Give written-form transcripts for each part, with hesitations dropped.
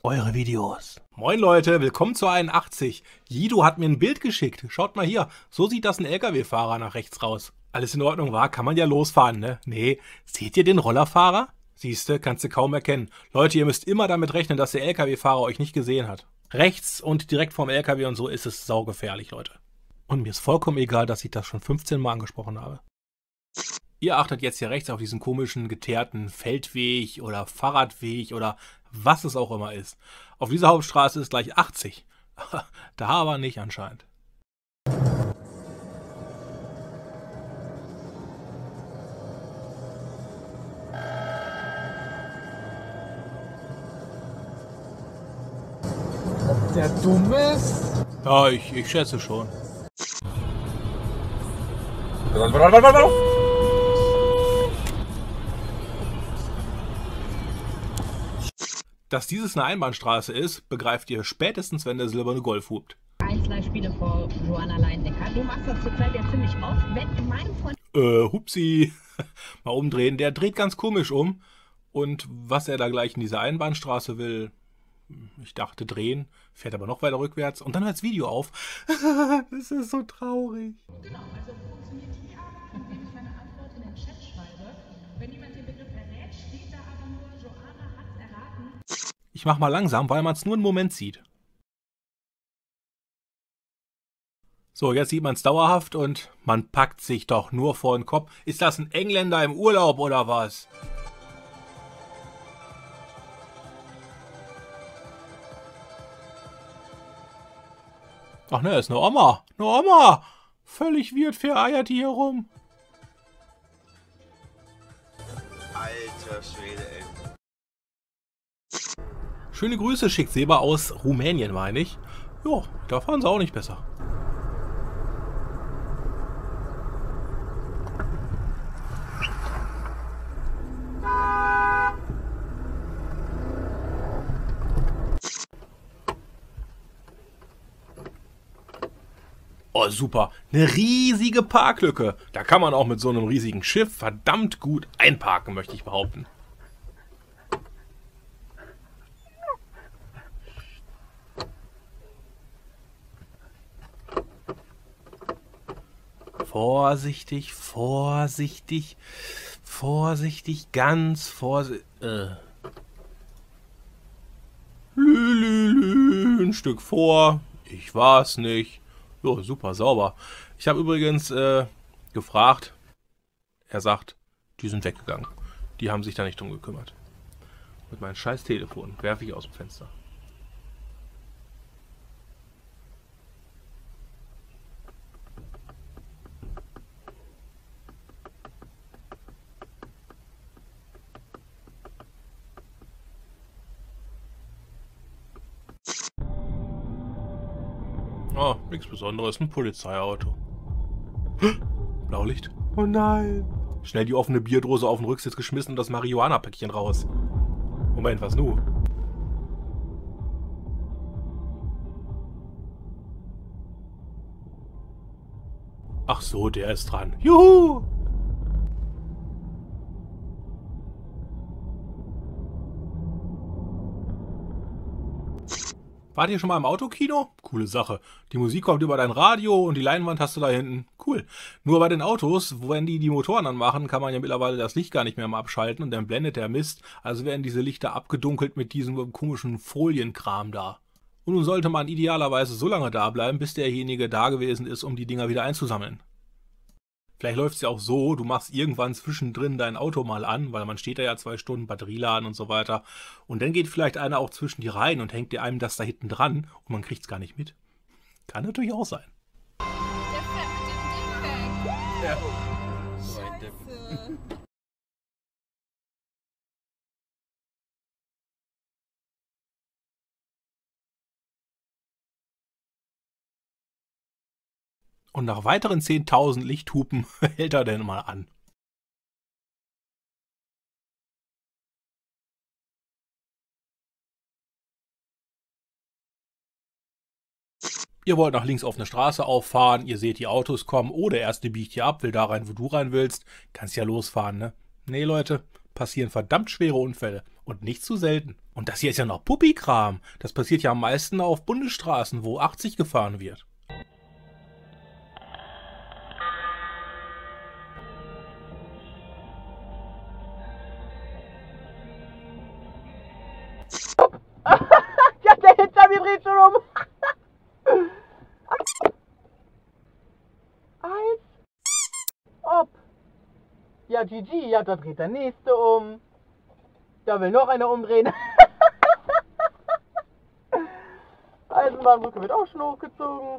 eure Videos. Moin Leute, willkommen zu 81. Jido hat mir ein Bild geschickt. Schaut mal hier, so sieht das ein LKW-Fahrer nach rechts raus. Alles in Ordnung war, kann man ja losfahren, ne? Nee, seht ihr den Rollerfahrer? Siehste, kannst du kaum erkennen. Leute, ihr müsst immer damit rechnen, dass der LKW-Fahrer euch nicht gesehen hat. Rechts und direkt vorm LKW und so ist es saugefährlich, Leute. Und mir ist vollkommen egal, dass ich das schon 15 Mal angesprochen habe. Ihr achtet jetzt hier rechts auf diesen komischen, geteerten Feldweg oder Fahrradweg oder was es auch immer ist. Auf dieser Hauptstraße ist gleich 80. Da aber nicht anscheinend. Ob der dumm ist? Ja, ich schätze schon. Dass dieses eine Einbahnstraße ist, begreift ihr spätestens, wenn der silberne Golf hupt. 1-2 Spiele vor Johanna Leindecker. Du machst das zurzeit ja ziemlich oft. Wenn in meinem Freund... Hupsi. Mal umdrehen. Der dreht ganz komisch um. Und was er da gleich in dieser Einbahnstraße will, ich dachte drehen, fährt aber noch weiter rückwärts. Und dann hört das Video auf. Das ist so traurig. Genau, also funktioniert die Art, indem ich meine Antwort in den Chat schreibe. Wenn jemand den Begriff errät, steht da aber nur, Johanna hat's erraten. Ich mach mal langsam, weil man es nur einen Moment sieht. So, jetzt sieht man es dauerhaft und man packt sich doch nur vor den Kopf. Ist das ein Engländer im Urlaub oder was? Ach ne, ist eine Oma. Eine Oma. Völlig weird vereiert die hier rum. Alter Schwede, ey. Schöne Grüße schickt Seba aus Rumänien, meine ich. Jo, da fahren sie auch nicht besser. Oh, super. Eine riesige Parklücke. Da kann man auch mit so einem riesigen Schiff verdammt gut einparken, möchte ich behaupten. Vorsichtig, vorsichtig, vorsichtig, ganz vorsichtig. Ein Stück vor. Ich war's nicht. Jo, super, sauber. Ich habe übrigens gefragt. Er sagt, die sind weggegangen. Die haben sich da nicht drum gekümmert. Mit meinem scheiß Telefon werfe ich aus dem Fenster. Oh, nichts Besonderes, ein Polizeiauto. Blaulicht? Oh nein! Schnell die offene Bierdose auf den Rücksitz geschmissen und das Marihuana-Päckchen raus. Moment, was nu? Ach so, der ist dran. Juhu! Wart ihr schon mal im Autokino? Coole Sache. Die Musik kommt über dein Radio und die Leinwand hast du da hinten. Cool. Nur bei den Autos, wenn die Motoren anmachen, kann man ja mittlerweile das Licht gar nicht mehr mal abschalten und dann blendet der Mist. Also werden diese Lichter abgedunkelt mit diesem komischen Folienkram da. Und nun sollte man idealerweise so lange da bleiben, bis derjenige da gewesen ist, um die Dinger wieder einzusammeln. Vielleicht läuft es ja auch so, du machst irgendwann zwischendrin dein Auto mal an, weil man steht da ja 2 Stunden, Batterieladen und so weiter. Und dann geht vielleicht einer auch zwischen die rein und hängt dir einem das da hinten dran und man kriegt es gar nicht mit. Kann natürlich auch sein. Der fährt mit dem Ding weg. Ja. Scheiße. Und nach weiteren 10.000 Lichthupen hält er denn mal an. Ihr wollt nach links auf eine Straße auffahren, ihr seht die Autos kommen, oh, der erste biegt hier ab, will da rein, wo du rein willst. Kannst ja losfahren, ne? Nee, Leute, passieren verdammt schwere Unfälle. Und nicht zu selten. Und das hier ist ja noch Puppikram. Das passiert ja am meisten auf Bundesstraßen, wo 80 gefahren wird. Ja, der hinter mir dreht schon um. Als ob. Ja, GG, ja, da dreht der nächste um. Da will noch einer umdrehen. Eisenbahnbrücke wird auch schon hochgezogen.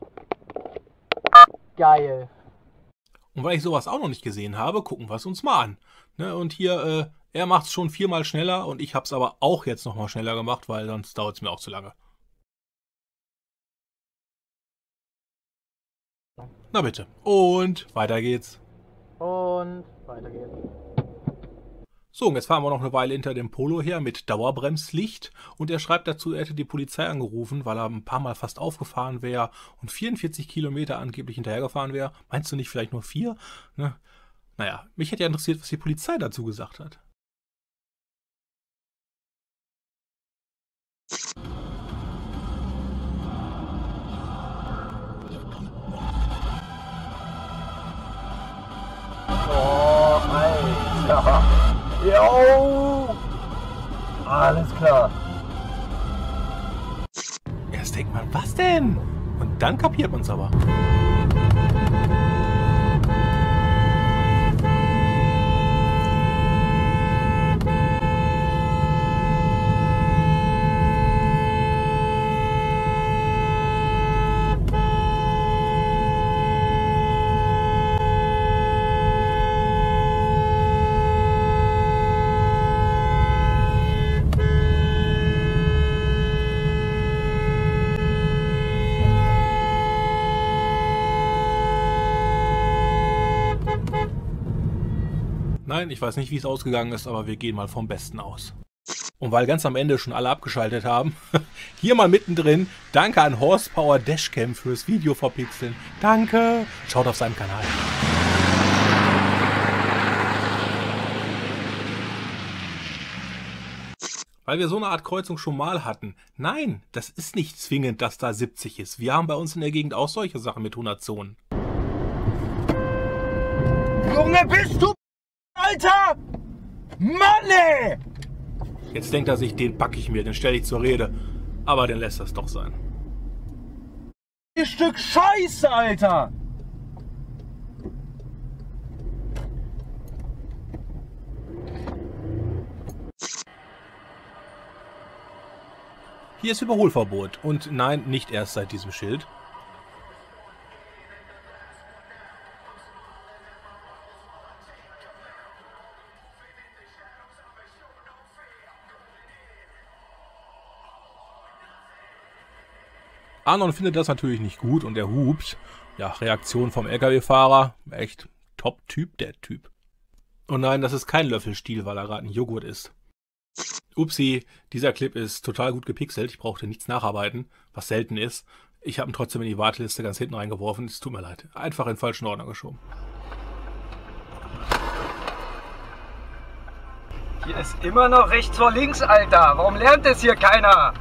Geil. Und weil ich sowas auch noch nicht gesehen habe, gucken wir es uns mal an. Ne, und hier, er macht es schon 4-mal schneller und ich habe es aber auch jetzt nochmal schneller gemacht, weil sonst dauert es mir auch zu lange. Na bitte. Und weiter geht's. Und weiter geht's. So, und jetzt fahren wir noch eine Weile hinter dem Polo her mit Dauerbremslicht und er schreibt dazu, er hätte die Polizei angerufen, weil er ein paar Mal fast aufgefahren wäre und 44 Kilometer angeblich hinterhergefahren wäre. Meinst du nicht vielleicht nur 4? Ne? Naja, mich hätte ja interessiert, was die Polizei dazu gesagt hat. Oh, Alter. Jo! Alles klar. Erst denkt man, was denn? Und dann kapiert man es aber. Nein, ich weiß nicht, wie es ausgegangen ist, aber wir gehen mal vom Besten aus. Und weil ganz am Ende schon alle abgeschaltet haben, hier mal mittendrin, danke an Horsepower Dashcam fürs Video verpixeln. Danke! Schaut auf seinem Kanal. Weil wir so eine Art Kreuzung schon mal hatten. Nein, das ist nicht zwingend, dass da 70 ist. Wir haben bei uns in der Gegend auch solche Sachen mit 100 Zonen. Junge, bist du... Alter! Mann, ey! Jetzt denkt er sich, den packe ich mir, den stelle ich zur Rede. Aber den lässt das doch sein. Ihr Stück Scheiße, Alter! Hier ist Überholverbot. Und nein, nicht erst seit diesem Schild. Arnon findet das natürlich nicht gut und er hupt. Ja, Reaktion vom LKW-Fahrer. Echt Top-Typ, der Typ. Und nein, das ist kein Löffelstiel, weil er gerade ein Joghurt isst. Upsi, dieser Clip ist total gut gepixelt. Ich brauchte nichts nacharbeiten, was selten ist. Ich habe ihn trotzdem in die Warteliste ganz hinten reingeworfen. Es tut mir leid. Einfach in den falschen Ordner geschoben. Hier ist immer noch rechts vor links, Alter. Warum lernt es hier keiner?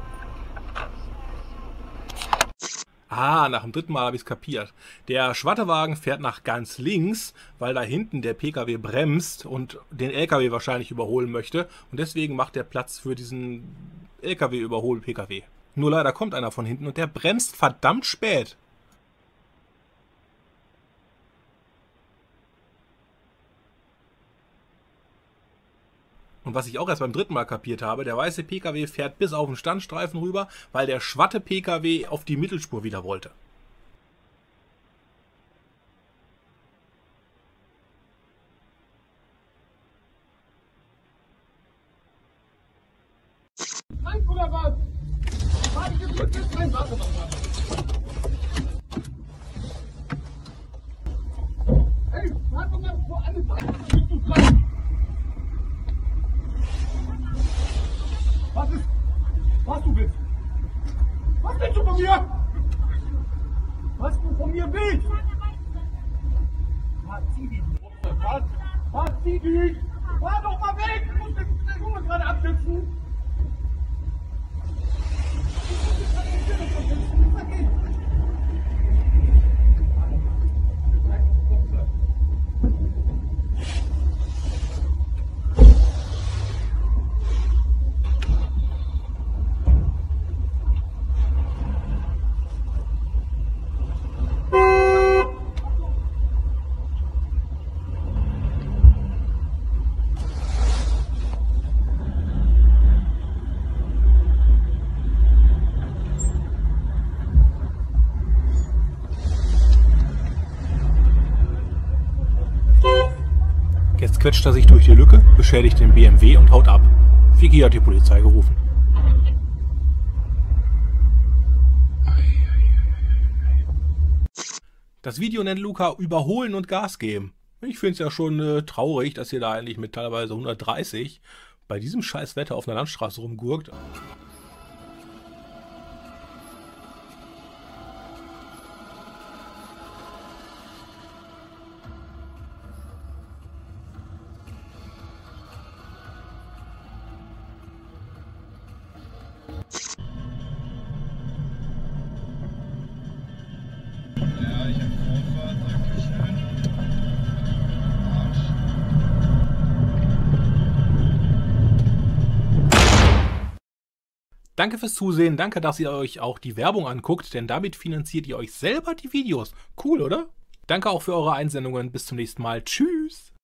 Ah, nach dem 3. Mal habe ich es kapiert. Der Schwattewagen fährt nach ganz links, weil da hinten der PKW bremst und den LKW wahrscheinlich überholen möchte. Und deswegen macht der Platz für diesen LKW-Überhol-PKW. Nur leider kommt einer von hinten und der bremst verdammt spät. Und was ich auch erst beim 3. Mal kapiert habe, der weiße PKW fährt bis auf den Standstreifen rüber, weil der schwatte PKW auf die Mittelspur wieder wollte. Was du willst? Was willst du von mir? Was du von mir willst? Zieh dich! Was? Zieh dich! Fahr doch mal weg! Ich muss den Junge gerade abstützen! Jetzt quetscht er sich durch die Lücke, beschädigt den BMW und haut ab. Vicky hat die Polizei gerufen. Das Video nennt Luca Überholen und Gas geben. Ich finde es ja schon traurig, dass ihr da eigentlich mit teilweise 130 bei diesem scheiß Wetter auf einer Landstraße rumgurkt. Ja, ich hab Vorfahrt, dankeschön. Arsch. Danke fürs Zusehen, danke, dass ihr euch auch die Werbung anguckt, denn damit finanziert ihr euch selber die Videos. Cool, oder? Danke auch für eure Einsendungen, bis zum nächsten Mal. Tschüss!